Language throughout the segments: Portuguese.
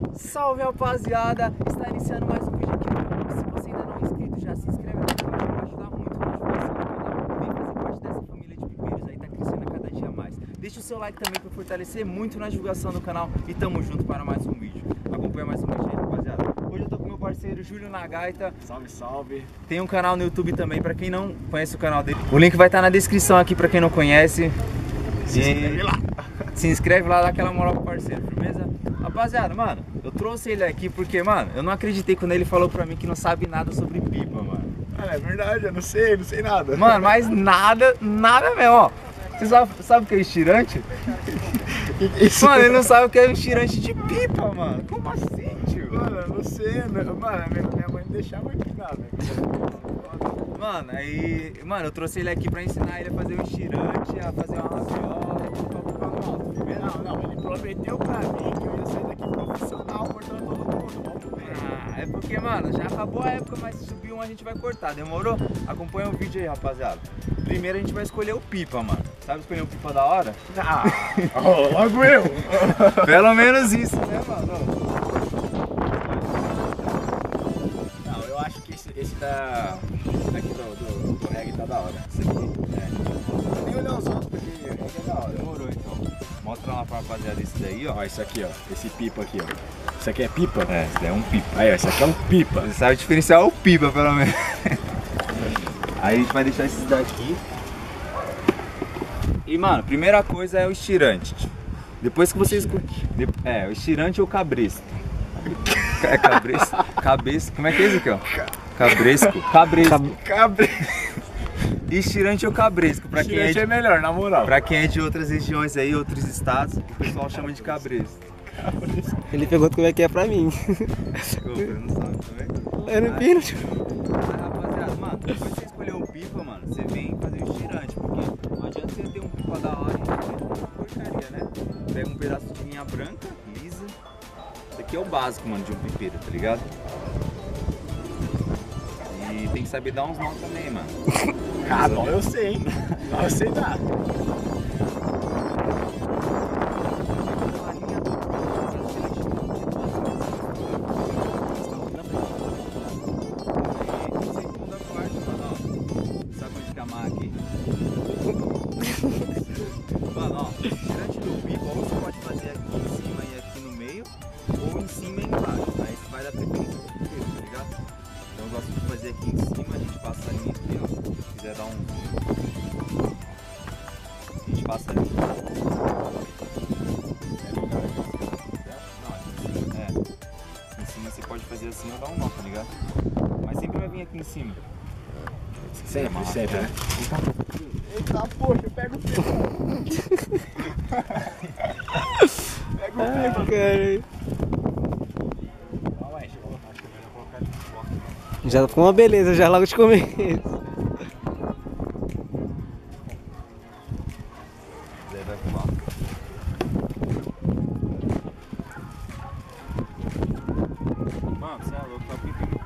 Salve, rapaziada! Está iniciando mais um vídeo aqui no canal. Se você ainda não é inscrito, já se inscreve aqui embaixo, vai ajudar muito na divulgação do canal. Vem fazer parte dessa família de pipeiros aí, tá crescendo a cada dia mais. Deixa o seu like também para fortalecer muito na divulgação do canal e tamo junto para mais um vídeo. Acompanha mais um vídeo aí, rapaziada. Hoje eu tô com meu parceiro Júlio na gaita. Salve, salve! Tem um canal no YouTube também, para quem não conhece o canal dele. O link vai estar na descrição aqui para quem não conhece. Se inscreve lá! Se inscreve lá, dá aquela moral pro parceiro, firmeza? Rapaziada, mano, eu trouxe ele aqui porque, mano, eu não acreditei quando ele falou pra mim que não sabe nada sobre pipa, mano. É verdade, eu não sei nada. Mano, mas nada mesmo, ó. Você sabe o que é estirante? Isso, mano, ele não sabe o que é estirante de pipa, mano. Como assim, tio? Mano, eu não sei, mano, minha mãe não deixava empinar, velho. Mano, aí, mano, eu trouxe ele aqui pra ensinar ele a fazer um estirante, a fazer uma rabiola e botar o pipa no alto. Não, ele prometeu pra mim que eu ia sair daqui profissional, cortando todo mundo. Vamos ver. Ah, é porque, mano, já acabou a época, mas se subir um a gente vai cortar, demorou? Acompanha o vídeo aí, rapaziada. Primeiro a gente vai escolher o pipa, mano. Sabe escolher um pipa da hora? Ah, logo eu! Pelo menos isso, né, mano? Não, eu acho que esse aqui do reggae tá da hora. Esse aqui? É. Vou nem olhar os outros, porque o reggae é da hora. Demorou, então. Mostra lá pra rapaziada esse daí, ó. Ó, isso aqui, ó. Esse pipa aqui, ó. Isso aqui é pipa? É, esse daí é um pipa. Aí, ó, esse aqui é um pipa. Você sabe diferenciar o pipa, pelo menos. Aí a gente vai deixar esses daqui. E, mano, primeira coisa é o estirante. Depois que vocês... É, o estirante ou cabresto. É cabresto? Cabeça. Como é que é isso aqui, ó? Cabresco. Cabresco. Estirante ou cabresco, pra quem Estirante é melhor, na moral. pra quem é de outras regiões aí, outros estados, o pessoal chama de cabresco. Ele pergunta como é que é pra mim. Desculpa, não sabe também? Eu não pino, tio. Rapaziada, mano, depois que você escolher um pipa, mano, você vem fazer o estirante, porque não adianta você ter um pipa da hora e fazer uma porcaria, né? Pega um pedaço de linha branca, lisa. Isso aqui é o básico, mano, de um pipeiro, tá ligado? E tem que saber dar uns nós também, mano. Ah, não, eu sei, hein? Não, eu sei dar. Mano, ó, tirante do pipa, ou você pode fazer aqui em cima e aqui no meio, ou em cima e embaixo. Aí você vai dar preferência pro pipeiro, tá ligado? Então eu gosto de fazer aqui em cima, a gente passa a linha aqui, ó. Se quiser dar um... A gente passa a linha. É. Em cima você pode fazer assim ou dar um nó, tá ligado? Mas sempre vai vir aqui em cima. Sempre, sempre, né? Eita, poxa, pega o pipa. Pega o pipa. Já ficou uma beleza, já logo de começo. Daí vai fumar. Mano, você é louco, tá pipa.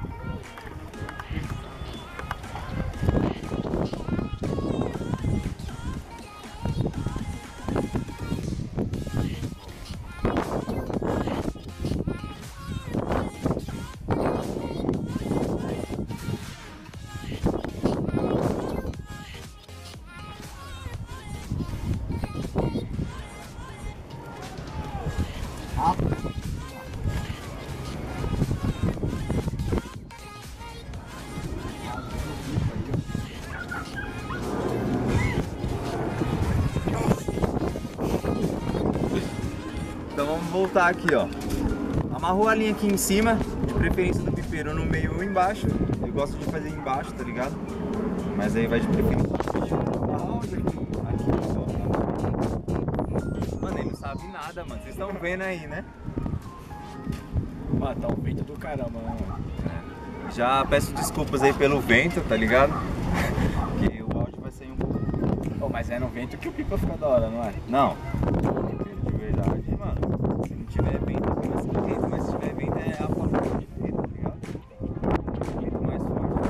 Então vamos voltar aqui, ó. Amarrou a linha aqui em cima, de preferência do pipeiro no meio ou embaixo. Eu gosto de fazer embaixo, tá ligado? Mas aí vai de preferência. Aonde aqui? Aqui, ó. Mano, ele não sabe nada, mano. Vocês estão vendo aí, né? Mano, tá um vento do caramba, né, mano? Já peço desculpas aí pelo vento, tá ligado? Que o áudio vai sair um pouco. Oh, mas é no vento que o pipa fica da hora, não é? Não. De verdade, mano. Se não tiver vento, fica assim vento, mas se tiver vento é a forma de vento, tá ligado? Vento mais forte.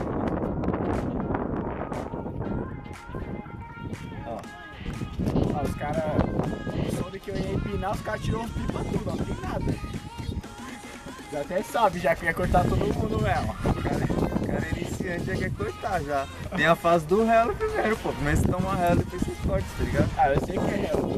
Ó. Ah, os caras soube que eu ia empinar, os caras tiraram pipa tudo, não tem nada. Já até sabe, já quer cortar todo mundo mesmo. O cara iniciante já quer cortar já. Tem a fase do relo primeiro, pô. Primeiro você toma relo e depois você corta, tá ligado? Ah, eu sei que é real.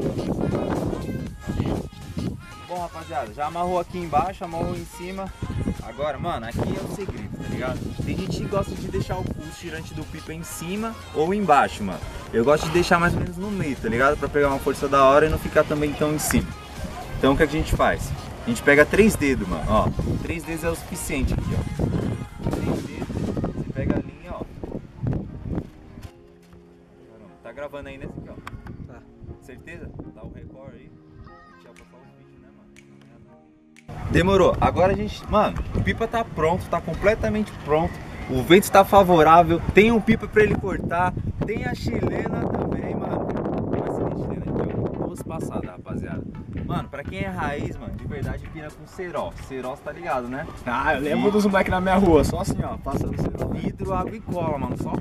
Bom, rapaziada, já amarrou aqui embaixo, amarrou em cima. Agora, mano, aqui é o segredo, tá ligado? Tem gente que gosta de deixar o tirante do pipa em cima ou embaixo, mano. Eu gosto de deixar mais ou menos no meio, tá ligado? Pra pegar uma força da hora e não ficar também tão em cima. Então o que a gente faz? A gente pega 3 dedos, mano, ó. 3 dedos é o suficiente aqui, ó. 3 dedos, você pega a linha, ó. Tá gravando aí nesse aqui, ó. Tá. Certeza? Dá o recorde aí. Deixa eu botar os vídeos, né, mano? Demorou. Agora a gente... Mano, o pipa tá pronto, tá completamente pronto. O vento está favorável. Tem um pipa pra ele cortar. Tem a chilena também, mano. Vai ser a chilena aqui, ó. 2 passadas, rapaziada. Mano, pra quem é raiz, mano, de verdade pina com cerol. Cerol, você tá ligado, né? Ah, eu lembro dos moleques na minha rua, só assim, ó, passando cerol. Vidro, água e cola, mano, só.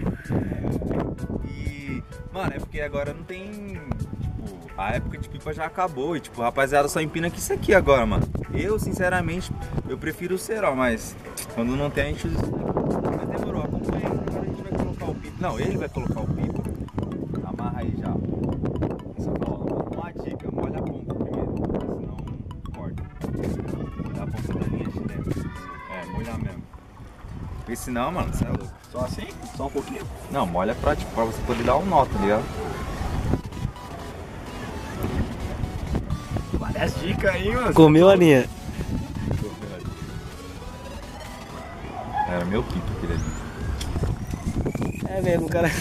E, mano, é porque agora não tem, tipo, a época de pipa já acabou e, tipo, rapaziada só empina que isso aqui agora, mano. Eu, sinceramente, eu prefiro o cerol, mas quando não tem a gente usa isso daqui. Mas demorou, acompanha aí, agora a gente vai colocar o pipa. Não, ele vai colocar o pipa. Amarra aí já. Uma dica, molha a ponta primeiro, senão corta. Molha a ponta da linha chilena. É, molha mesmo. Porque senão, mano, você é louco. Só assim? Só um pouquinho? Não, molha pra, tipo, pra você poder dar um nó, tá ligado? Várias dicas aí, mano. Comeu a linha. Era meu pipa aquele ali. É mesmo, cara.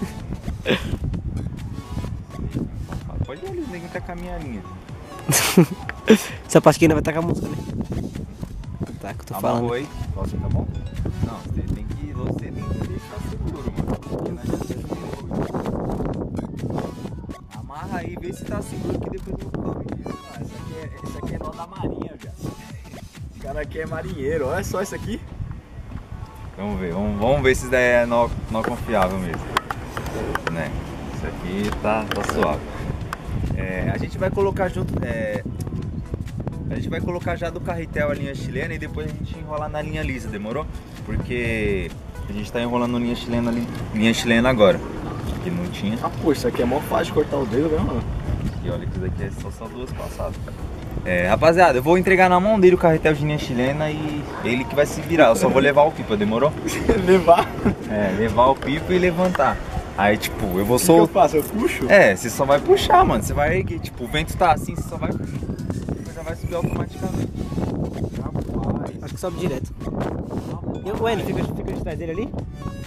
Pode ir ali, ninguém tá com a minha linha. Essa parte aqui ainda vai estar com a música, né? Tá, que eu tô Amarrou falando. aí? Você tá bom? Não, você tem que deixar seguro, mano. Porque não adianta você seguro. Amarra aí, vê se tá seguro que depois eu vou corrigir. Ah, esse aqui é nó da marinha, velho. O cara aqui é marinheiro, olha só isso aqui. Vamos ver, vamos ver se isso daí é nó confiável mesmo. Né? Isso aqui tá suave. É, a gente vai colocar junto. A gente vai colocar já do carretel a linha chilena e depois a gente enrolar na linha lisa, demorou? Porque a gente tá enrolando linha chilena agora. Que não tinha. Ah, pô, isso aqui é mó fácil de cortar o dedo, né, mano? E olha que isso daqui é só 2 passadas. Rapaziada, eu vou entregar na mão dele o carretel de linha chilena e ele que vai se virar. Eu só vou levar o pipa, demorou? Levar? Levar o pipa e levantar. Aí, tipo, eu vou O que eu soltar. faço? Eu puxo? Você só vai puxar, mano. Você vai, tipo, o vento tá assim, você só vai puxar. Depois já vai subir automaticamente. Rapaz. Acho que sobe direto. E o N, fica de trás dele ali?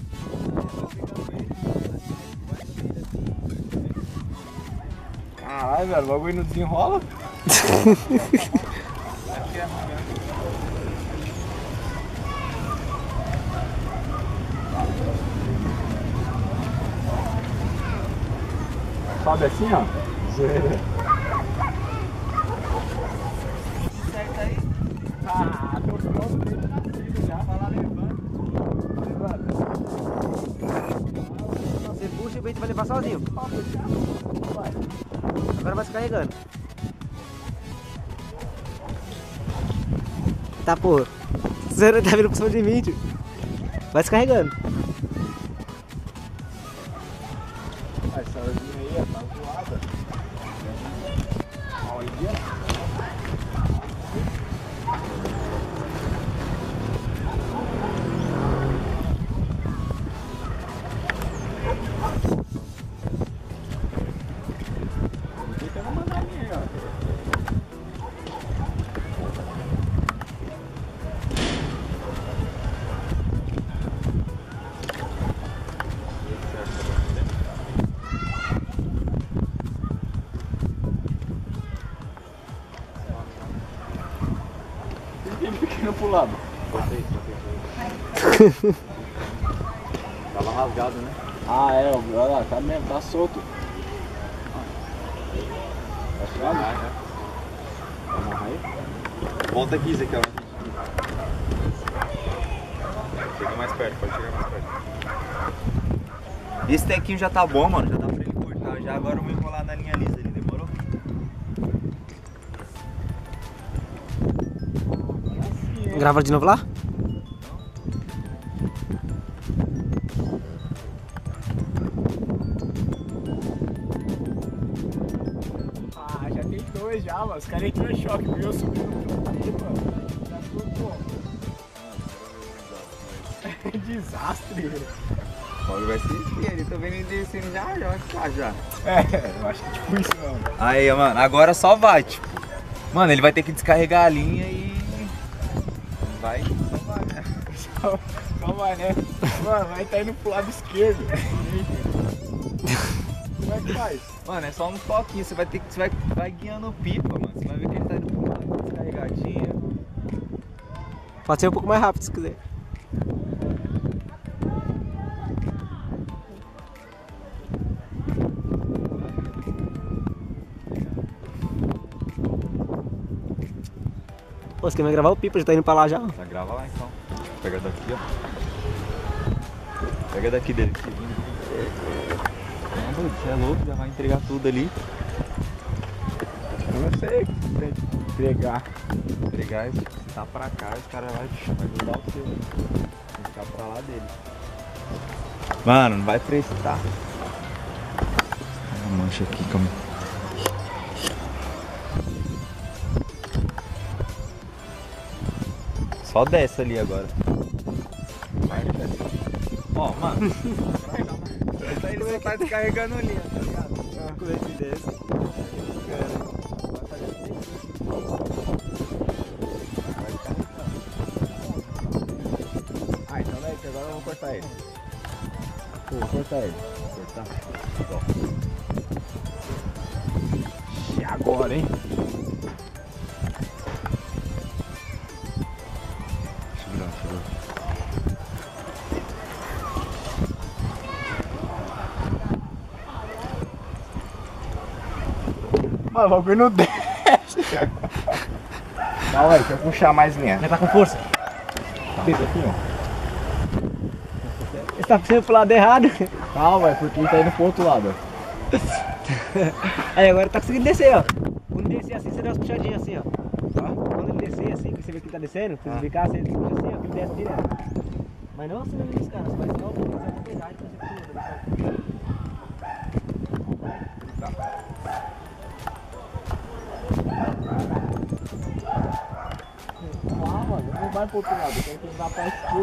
Caralho, velho, o bagulho não desenrola. Sobe assim, ó. Certo aí? Ah, tô pronto desde nascido já. Fala, levanta. Você puxa e o vento vai levar sozinho. Agora vai se carregando. Tá, porra. Você tá vindo por cima de mim, tio. Vai se carregando. Essa linha aí, ó, tá zoada. Olha. Fica na mandalinha aí, ó. Tem pequeno pro lado. Tava rasgado, né? Ah, é, olha lá, tá mesmo, tá solto. Tá suave? Amarra aí. Volta aqui, Zé, ó. Chega mais perto, pode chegar mais perto. Esse tequinho já tá bom, mano. Já dá pra ele cortar. Já agora eu vou enrolar na linha lisa ali, demorou? Grava de novo lá? Ah, já tem dois já, mano. Os caras entram em choque, viu? Eu subi no pico, mano. Já ficou como? Desastre. O bagulho vai ser inteiro. Tô vendo ele descendo já vai ficar já. É, eu acho que tipo isso mesmo. Aí, mano, agora só vai, tipo. Mano, ele vai ter que descarregar a linha e. Vai, só vai, né? Só vai, né? Mano, vai estar indo pro lado esquerdo. Como é que faz? Mano, é só um toquinho. Você vai ter que. Você vai guiando o pipa, mano. Você vai ver que ele tá indo pro lado, descarregadinho. Pode ser um pouco mais rápido se quiser. Pô, você quer me gravar o pipa? Já tá indo pra lá já? Já grava lá então. Pega daqui, ó. Pega daqui dele. Você é louco, já vai entregar tudo ali. Eu não sei entregar. Entregar e se tá pra cá, os caras vai ajudar o seu. Vai ficar pra lá dele. Mano, não vai prestar. Tem uma mancha aqui, calma. Só desce ali agora. Vai, ó, mano. Ele só tá descarregando linha, tá ligado? Como é que desce? Ah, então daí que agora eu vou cortar ele. Vou cortar ele. Vou cortar. E agora, hein? Mano, o bagulho não desce. Calma aí, deixa eu puxar mais linha. Já tá com força? Fica aqui, ó. Você tá puxando pro lado errado. Calma, é porque ele tá indo pro outro lado, ó. Aí agora tá conseguindo descer, ó. Quando descer assim, você dá umas puxadinhas assim, ó. Quando ele descer assim, que você vê que ele tá descendo, pra você ficar, você puxa assim, ó, que ele desce direto. Mas não assim, cara, você vai só pegar e você puxa. Ah, mano, não vai pro outro lado, eu quero que ele vá pra esquerda.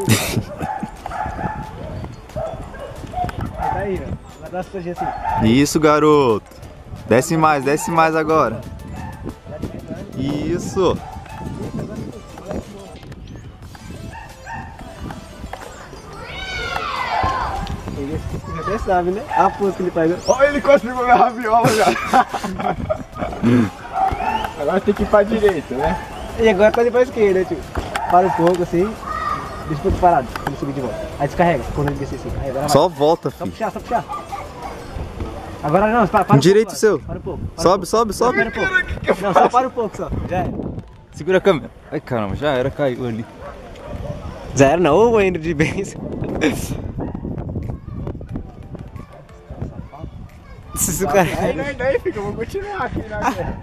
Aí tá aí, ó. Vai dar umas puxadinhas assim. Isso, garoto. Desce mais agora. Isso. Ele até sabe, né? A força que ele faz. Olha, ele cuspiu minha raviola já. Agora tem que ir pra direita, né? E agora tá indo pra esquerda, tio. Para um pouco assim. Deixa um pouco parado, quando ele subir de volta. Aí descarrega, quando ele descer assim. Aí agora vai. Só volta, Só filho. puxar, só puxar. Agora não, para um Direito pouco, seu. Para um pouco. Sobe. Para um pouco. Não, só para um pouco só. Já era. Segura a câmera. Ai, caramba, já era, caiu ali. Já era não, ou ainda de bens. Se o cara... Daí, fica, eu vou continuar aqui na guerra.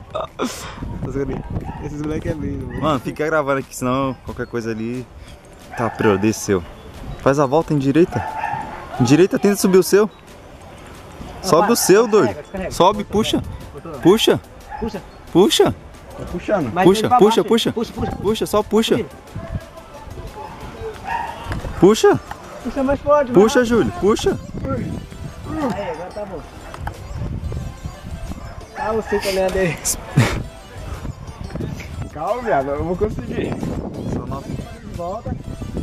Esses moleques é lindo, mano. Mano, fica gravando aqui, senão qualquer coisa ali. Tá, Prior, desceu. Faz a volta em direita. Em direita, tenta subir o seu. Sobe o seu, doido. Descarrega. Sobe, puxa. Puxa. Puxa. Puxa. Tô puxando. Mais Puxa, ele pra puxa, baixo, puxa. Puxa. Puxa, só puxa. Tira. Puxa. Puxa mais forte, Puxa, Júlio. Puxa. Aí, agora tá bom. Ah, você também é dele. Calma, viado, eu vou conseguir. Volta.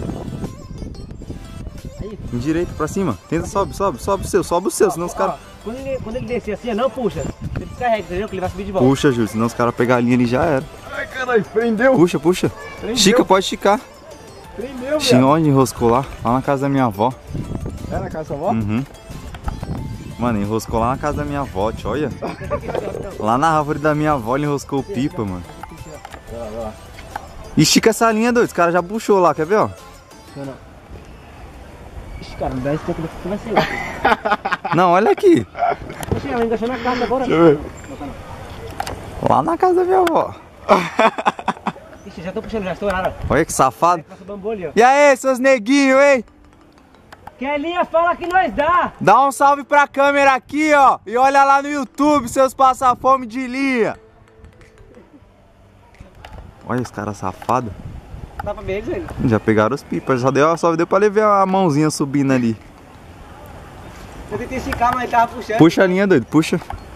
Em direita, pra cima. Tenta, sobe o seu, senão os caras... Quando ele descer assim, não puxa. Você descarrega, entendeu? Que ele vai subir de volta. Puxa, Júlio, senão os caras pegar a linha ali já era. Ai, caralho, prendeu. Puxa. Prendeu. Estica, pode esticar. Prendeu, Tinha viado. onde enroscou lá na casa da minha avó. É na casa da sua avó? Uhum. Mano, enroscou lá na casa da minha avó, tio, olha. Lá na árvore da minha avó ele enroscou o pipa, mano. Vai lá. Estica essa linha, doido. Os caras já puxou lá, quer ver, ó? Não. Ixi, cara, não dá esse tempo que vai ser lá. Não, olha aqui. Poxa, ela encaixou na casa agora. Deixa eu ver. Lá na casa da minha avó. Ixi, Já tô puxando, já estouraram. Olha que safado. Passa o bambu ali, ó. E aí, seus neguinhos, hein? Kelinha, fala que nós dá. Dá um salve pra câmera aqui, ó. E olha lá no YouTube, seus passa-fome de linha. Olha os caras safados. Dá pra ver eles aí. Já pegaram os pipas, só deu pra levar a mãozinha subindo ali. Eu tentei esticar, mas ele tava puxando. Puxa a linha, doido, puxa.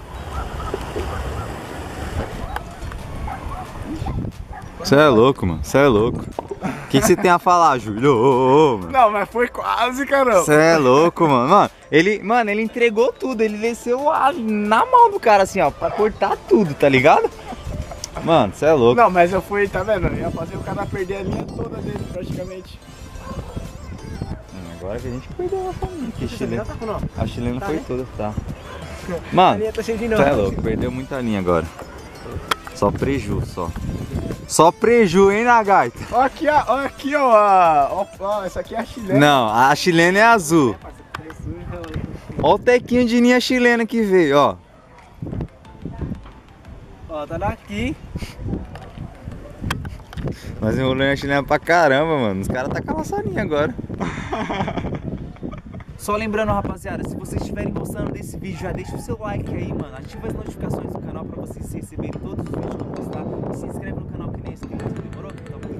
Você é louco, mano, você é louco. O que você tem a falar, Júlio? Ô, mano. Não, mas foi quase, caramba. Você é louco, mano. Ele entregou tudo, ele desceu na mão do cara assim, ó, pra cortar tudo, tá ligado? Mano, você é louco. Não, mas eu fui, tá vendo? Eu ia fazer o cara perder a linha toda dele, praticamente. Agora que a gente perdeu a família. Que chilena. Tá com nó? A chilena Tá, foi né? toda, tá. A Mano, linha tá cheia de nó. você é louco, perdeu muita linha agora. Só preju, só. Só preju, hein, Nagaita? Ó aqui, ó, essa aqui é a chilena. Não, a chilena é azul. Ó o tequinho de linha chilena que veio, ó. Ó, tá daqui. Nós enrolamos a chilena pra caramba, mano. Os caras tá com a nossa linha agora. Só lembrando, rapaziada, se vocês estiverem gostando desse vídeo, já deixa o seu like aí, mano. Ativa as notificações do canal pra vocês receberem todos os vídeos que eu postar. E se inscreve no canal que nem inscrito, demorou?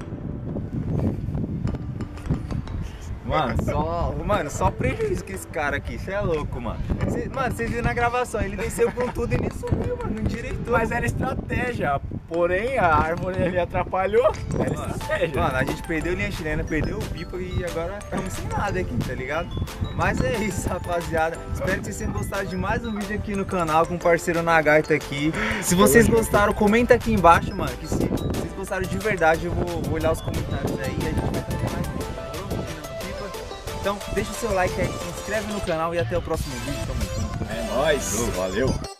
Mano, só prejuízo com esse cara aqui. Você é louco, mano. Mano, vocês viram na gravação, ele desceu com tudo e nem subiu, mano. Não direitou. Mas era estratégia, porém a árvore ali atrapalhou. Era estratégia. Mano, a gente perdeu linha chilena, perdeu o pipa e agora estamos sem nada aqui, tá ligado? Mas é isso, rapaziada. Espero que vocês tenham gostado de mais um vídeo aqui no canal com o parceiro Nagaita aqui. Se vocês gostaram, comenta aqui embaixo, mano. Que se vocês gostaram de verdade, eu vou olhar os comentários aí e a gente vai fazer mais vídeo. Então, deixa o seu like aí, se inscreve no canal e até o próximo vídeo. Tamo junto. É nóis. Valeu.